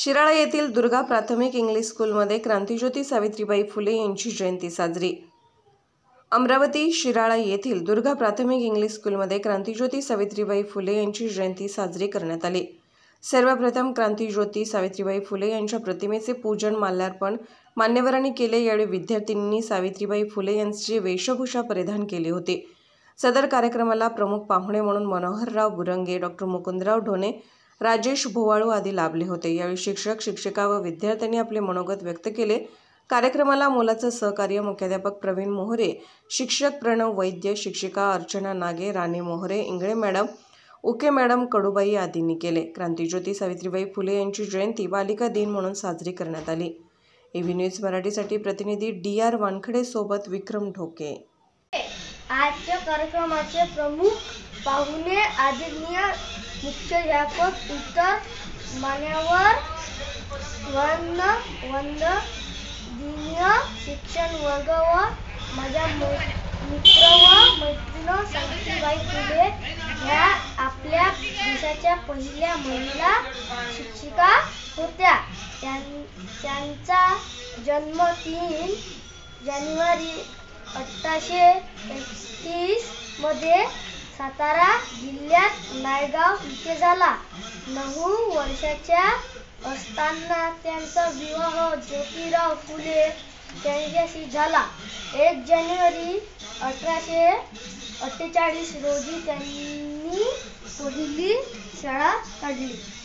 शिराळा येथील दुर्गा प्राथमिक इंग्लिश स्कूलमध्ये क्रांतिज्योती सावित्रीबाई फुले यांची जयंती साजरी। अमरावती शिराळा येथील दुर्गा प्राथमिक इंग्लिश स्कूलमध्ये क्रांतिज्योती सावित्रीबाई फुले यांची जयंती साजरी करण्यात आली। सर्वप्रथम क्रांतिज्योती सावित्रीबाई फुले यांच्या प्रतिमेचे पूजन माल्यार्पण मान्यवरांनी केले। यावेळी विद्यार्थ्यांनी सावित्रीबाई फुले यांची वेशभूषा परिधान केली होती। सदर कार्यक्रमाला प्रमुख पाहुणे म्हणून मनोहरराव बुरंगे, डॉ. मुकुंदराव ढोणे, राजेश भोवाळू आदी लाभले होते। यावेळी शिक्षक, शिक्षिका व विद्यार्थ्यांनी आपले मनोगत व्यक्त केले। कार्यक्रमाला मोलाचं सहकार्य मुख्याध्यापक प्रवीण मोहरे, शिक्षक प्रणव वैद्य, शिक्षिका अर्चना नागे, राणी मोहरे, इंगळे मॅडम, उके मॅडम, कडूबाई आदींनी केले। क्रांतिज्योती सावित्रीबाई फुले यांची जयंती बालिका दिन म्हणून साजरी करण्यात आली। EV न्यूज मराठीसाठी प्रतिनिधी DR वानखडे सोबत विक्रम ढोके। आजच्या कार्यक्रमाचे प्रमुख पाहुणे आदरणीय मुख्याध्यापक, इतर मान्यवर, वंदनीय शिक्षण वर्ग व माझ्या मित्र व मैत्रिणी। सावित्रीबाई फुले ह्या आपल्या देशाच्या पहिल्या महिला शिक्षिका होत्या। त्यांचा जन्म 3 जानेवारी 1831 मध्ये सातारा जिल्ह्यात नायगाव येथे झाला। 9 वर्षाच्या असताना त्यांचा विवाह ज्योतिराव फुले यांच्याशी झाला। 1 जानेवारी 1848 रोजी त्यांनी पहिली शाळा काढली।